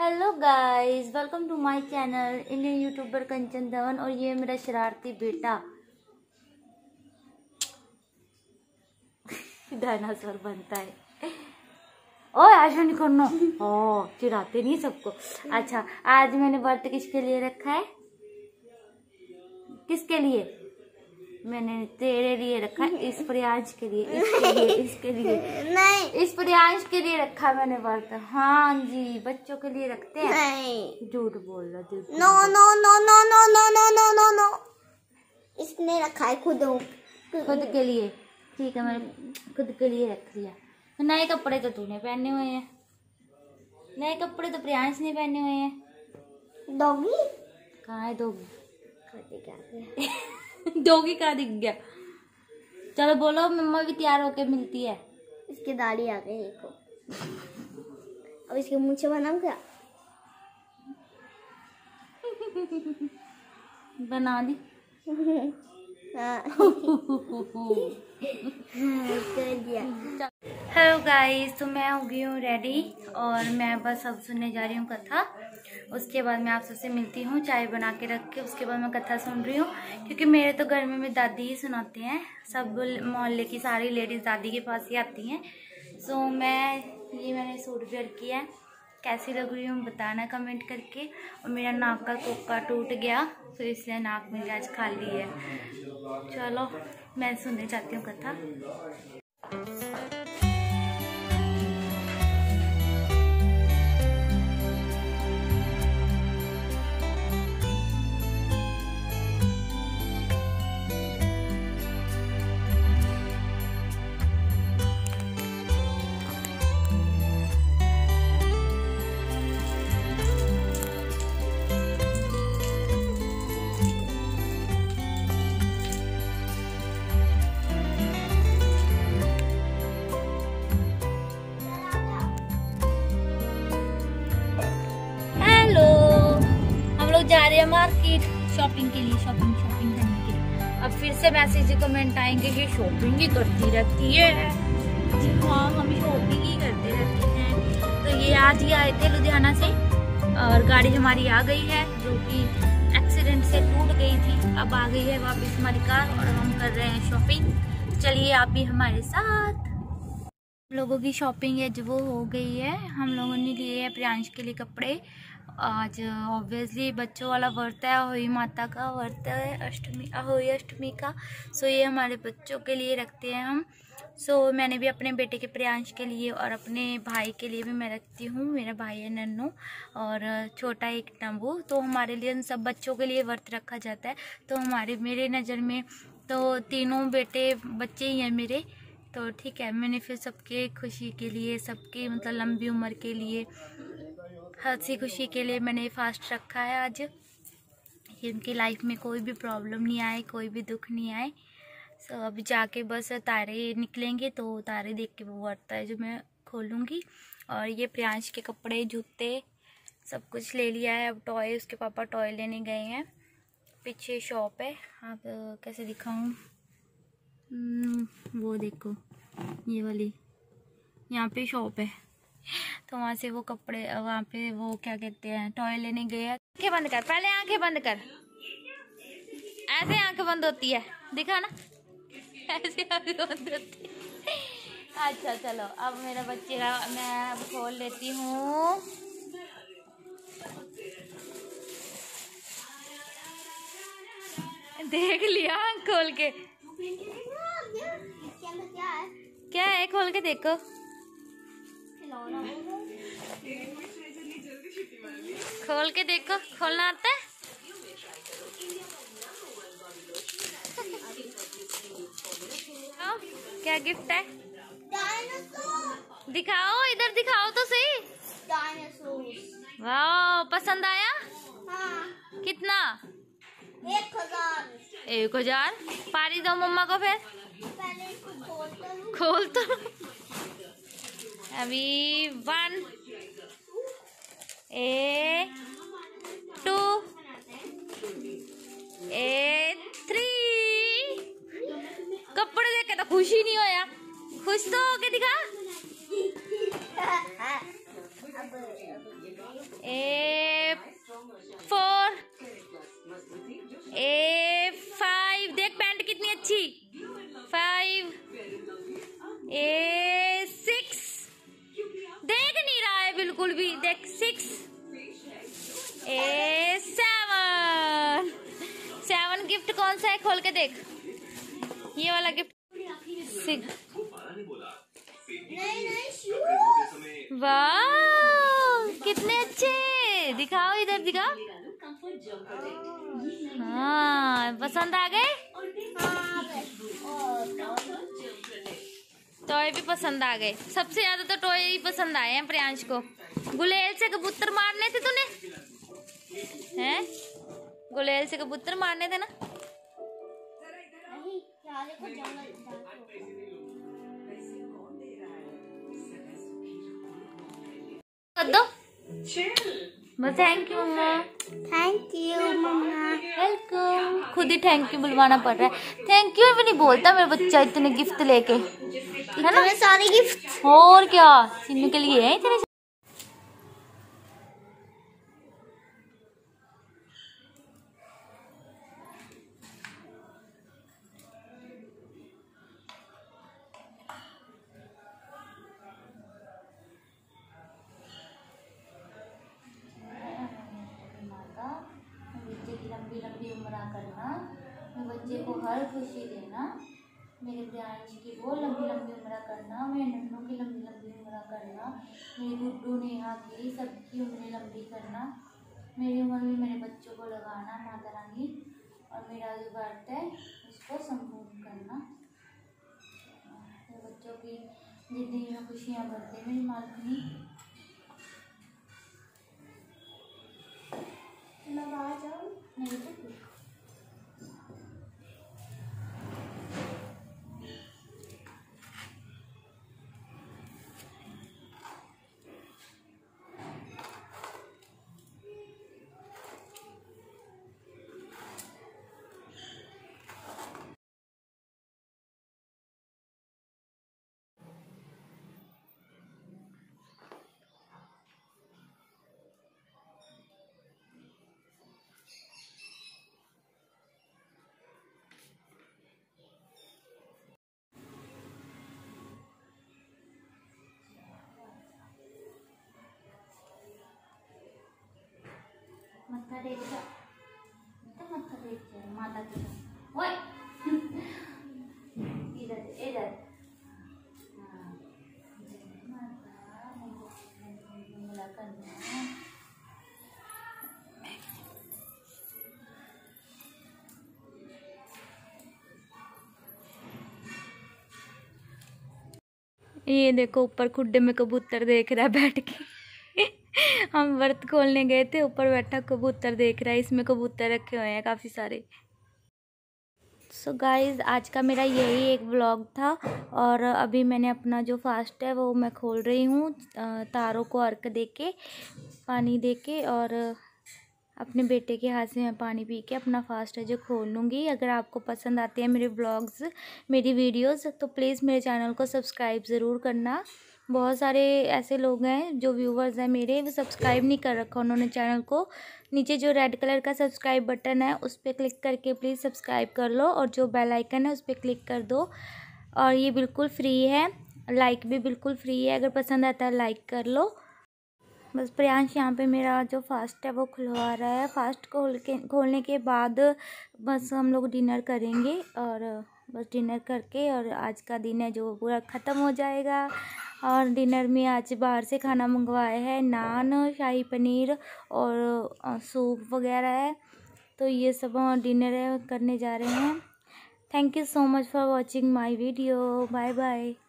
Hello guys, welcome to my channel Indian youtuber Kanchan Dhawan. और ये मेरा शरारती बेटा डायनासोर बनता है। ओए ऐसा नहीं करना, ओ चिढ़ाते नहीं सबको। अच्छा, आज मैंने व्रत किसके लिए रखा है? किसके लिए? मैंने तेरे लिए रखा है, इस प्रियांश के लिए, इसके लिए नहीं, इस प्रियांश के लिए रखा मैंने व्रत। हाँ जी, बच्चों के लिए रखते हैं। नहीं, झूठ बोल रहा, झूठ। No no no no no no no no no no, इसने रखा है खुद के लिए। ठीक है, मैंने खुद के लिए रख लिया। नए कपड़े तो तूने पहने हुए हैं, नए कपड़े तो प्रियांश ने पहने हुए हैं। डॉगी कहाँ है? डॉगी डॉगी कहाँ दिख गया? चलो बोलो, मम्मा भी तैयार होके मिलती है। इसकी दाढ़ी आ गई देखो। अब इसके मुंह से बनाऊं क्या? बना दी। हेलो गाइस, तो मैं हो गई हूँ रेडी और मैं बस अब सुनने जा रही हूँ कथा। उसके बाद मैं आप सबसे मिलती हूँ, चाय बना के रख के उसके बाद मैं कथा सुन रही हूँ, क्योंकि मेरे तो घर में दादी ही सुनाते हैं। सब मोहल्ले की सारी लेडीज दादी के पास ही आती हैं। सो मैंने सूट वेयर किया है, कैसी लग रही हूँ बताना कमेंट करके। और मेरा नाक का कोका टूट गया तो इसलिए नाक मेरी आज खाली है। चलो मैं सुनने चाहती हूँ कथा। जा रहे हैं मार्केट शॉपिंग के लिए, शॉपिंग करने के लिए। अब फिर से मैसेज कमेंट आएंगे कि शॉपिंग ही करती रहती है। जी हाँ, हम शॉपिंग ही करते रहते हैं। तो ये आज ही आए थे लुधियाना से और गाड़ी हमारी आ गई है, जो कि एक्सीडेंट से टूट गई थी। अब आ गई है वापस हमारी कार और हम कर रहे हैं शॉपिंग। चलिए आप भी हमारे साथ। हम लोगों की शॉपिंग है जो वो हो गई है। हम लोगों ने लिए है प्रियांश के लिए कपड़े। आज ऑब्वियसली बच्चों वाला व्रत है, अहोई माता का व्रत है, अहोई अष्टमी का। सो ये हमारे बच्चों के लिए रखते हैं हम। सो मैंने भी अपने बेटे के प्रियांश के लिए और अपने भाई के लिए भी मैं रखती हूँ। मेरा भाई है नन्नू और छोटा एक नंबू। तो हमारे लिए सब बच्चों के लिए व्रत रखा जाता है। तो मेरे नज़र में तो तीनों बेटे बच्चे ही हैं मेरे। तो ठीक है, मैंने फिर सबके खुशी के लिए, सबकी मतलब लंबी उम्र के लिए, हंसी खुशी के लिए मैंने फास्ट रखा है आज, कि उनकी लाइफ में कोई भी प्रॉब्लम नहीं आए, कोई भी दुख नहीं आए। सो अभी जाके बस तारे निकलेंगे तो तारे देख के वो व्रत है जो मैं खोलूँगी। और ये प्रियांश के कपड़े, जूते सब कुछ ले लिया है। अब टॉय, उसके पापा टॉय लेने गए हैं। पीछे शॉप है, आप कैसे दिखाऊँ, वो देखो ये वाली, यहाँ पे शॉप है। तो वहाँ से वो कपड़े, वहाँ पे वो क्या कहते हैं, टॉय लेने गए हैं। आंखें बंद कर, पहले आंखें बंद कर। ऐसे आंखें बंद होती है, दिखा ना, ऐसे आंखें बंद होती है। अच्छा चलो, अब मेरा बच्चे का मैं अब खोल लेती हूँ। देख लिया खोल के, क्या है, खोल के देखो। खोल के देखो, खोलना आता है? क्या गिफ्ट है? दिखाओ, इधर दिखाओ तो सही। वाह, पसंद आया? हाँ। कितना? 1000। पारी दो मम्मा को फिर। खोल तो अभी 1 2 3। कपड़े देख के तो खुशी नहीं होया, खुश तो होके दिखा। 1 बिल्कुल भी देख 6 ए 7 गिफ्ट कौन सा है खोल के देख। ये वाला गिफ्ट 6। वाह कितने अच्छे, दिखाओ इधर दिखाओ। हाँ पसंद आ गए। टॉय भी पसंद आ गए। सबसे ज्यादा तो टॉय ही पसंद आए हैं प्रियांश को। गुलेल से कबूतर मारने थे तूने, हैं? गुलेल से कबूतर मारने थे ना। कर दो बस। थैंक यू मम्मा। थैंक यू मम्मा। वेलकम। खुद ही थैंक यू बुलवाना पड़ रहा है। थैंक यू भी नहीं बोलता मेरा बच्चा इतने गिफ्ट लेके, है ना? सारे गिफ्ट और क्या सिन्नू के लिए है इतने। बच्चे की लंबी लंबी उम्र करना, मेरे बच्चे को हर खुशी देना, मेरे प्रियांश की वो लंबी लंबी उम्र करना, मेरे नन्नू की लंबी लंबी उम्र करना, मेरी गुड्डू नेहा की सबकी उम्र लंबी करना, मेरी उम्र में मेरे बच्चों को लगाना माता रानी, और मेरा जो व्रत है उसको संपूर्ण करना। मेरे बच्चों की जिंदगी में खुशियाँ भरते मेरी मालकिनी। नहीं तो मत्था टेक जा, मत्था टेक जा माता की। ओए इधर इधर। हाँ माता मुला करना। ये देखो ऊपर खुड्डे में कबूतर देख रहा है बैठ के। हम व्रत खोलने गए थे, ऊपर बैठा कबूतर देख रहा है। इसमें कबूतर रखे हुए हैं काफ़ी सारे। सो गाइज़ आज का मेरा यही एक व्लॉग था, और अभी मैंने अपना जो फास्ट है वो मैं खोल रही हूँ, तारों को अर्घ देके पानी देके, और अपने बेटे के हाथ से मैं पानी पी के अपना फास्ट है जो खोल लूँगी। अगर आपको पसंद आते हैं मेरे व्लॉग्स, मेरी वीडियोस, तो प्लीज़ मेरे चैनल को सब्सक्राइब ज़रूर करना। बहुत सारे ऐसे लोग हैं जो व्यूवर्स हैं मेरे, वो सब्सक्राइब नहीं कर रखा उन्होंने चैनल को। नीचे जो रेड कलर का सब्सक्राइब बटन है उस पर क्लिक करके प्लीज़ सब्सक्राइब कर लो, और जो बेल आइकन है उस पर क्लिक कर दो। और ये बिल्कुल फ्री है, लाइक भी बिल्कुल फ्री है, अगर पसंद आता है लाइक कर लो। बस प्रियांश यहाँ पे मेरा जो फास्ट है वो खुलवा रहा है। फास्ट खोलने के बाद बस हम लोग डिनर करेंगे, और बस डिनर करके और आज का दिन है जो पूरा ख़त्म हो जाएगा। और डिनर में आज बाहर से खाना मंगवाया है, नान, शाही पनीर और सूप वगैरह है। तो ये सब डिनर है करने जा रहे हैं। Thank you so much for watching my video. Bye bye.